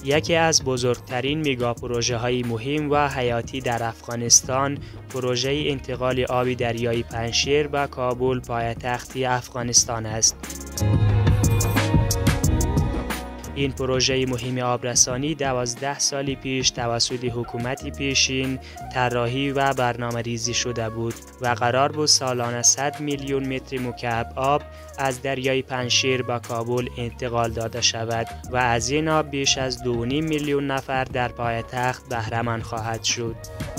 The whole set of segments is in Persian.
یکی از بزرگترین میگا پروژه های مهم و حیاتی در افغانستان پروژه انتقال آب دریای پنجشیر به کابل پایتخت افغانستان است. این پروژه مهم آبرسانی 12 سال پیش توسط حکومت پیشین طراحی و برنامه‌ریزی شده بود و قرار بود سالانه 100 میلیون متر مکعب آب از دریای پنجشیر به کابل انتقال داده شود و از این آب بیش از 2.5 میلیون نفر در پایتخت بهره مند خواهد شد.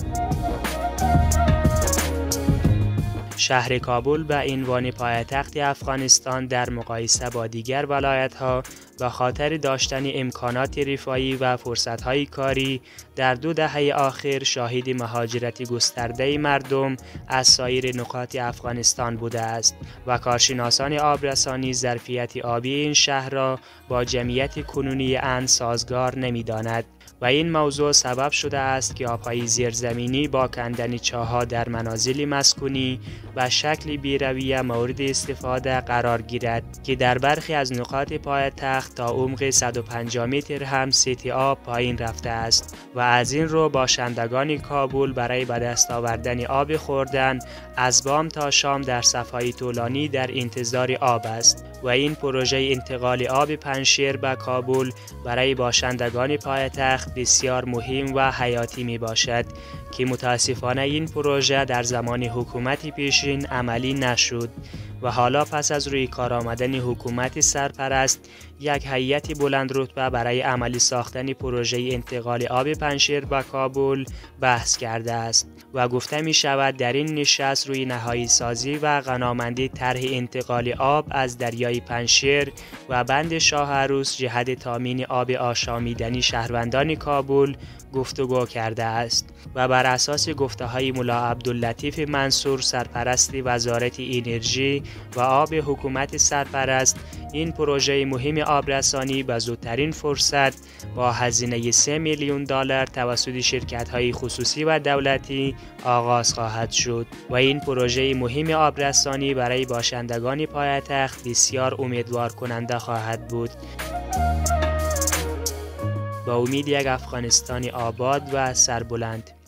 شهر کابل به عنوان پایتخت افغانستان در مقایسه با دیگر ولایت‌ها به خاطر داشتن امکانات رفاهی و فرصت‌های کاری در 2 دهه آخر شاهد مهاجرت گسترده مردم از سایر نقاط افغانستان بوده است و کارشناسان آبرسانی ظرفیت آبی این شهر را با جمعیت کنونی آن سازگار نمی‌داند و این موضوع سبب شده است که آب‌های زیرزمینی با کندن چاه‌ها در منازل مسکونی به شکل بی‌رویه مورد استفاده قرار گیرد که در برخی از نقاط پایتخت تا عمق 150 متر هم سطح آب پایین رفته است و از این رو باشندگان کابل برای به دست آوردن آب خوردن از بام تا شام در صف‌های طولانی در انتظار آب است و این پروژه انتقال آب پنجشیر به کابل برای باشندگان پایتخت بسیار مهم و حیاتی می باشد که متاسفانه این پروژه در زمان حکومت پیشین عملی نشد و حالا پس از روی کار آمدن حکومت سرپرست یک هیئت بلند رتبه برای عملی ساختن پروژه انتقال آب پنجشیر به کابل بحث کرده است و گفته می شود در این نشست روی نهایی سازی و غنامندی طرح انتقال آب از دریای پنجشیر و بند شاه عروس جهت تامین آب آشامیدنی شهروندان کابل گفتگو کرده است و بر اساس گفته‌های ملا عبداللطیف منصور سرپرست وزارت انرژی و آب حکومت سرپرست این پروژه مهم آبرسانی به زودترین فرصت با هزینه 3 میلیون دلار توسط شرکت‌های خصوصی و دولتی آغاز خواهد شد و این پروژه مهم آبرسانی برای باشندگان پایتخت بسیار امیدوار کننده خواهد بود. با امید یک افغانستان آباد و سربلند.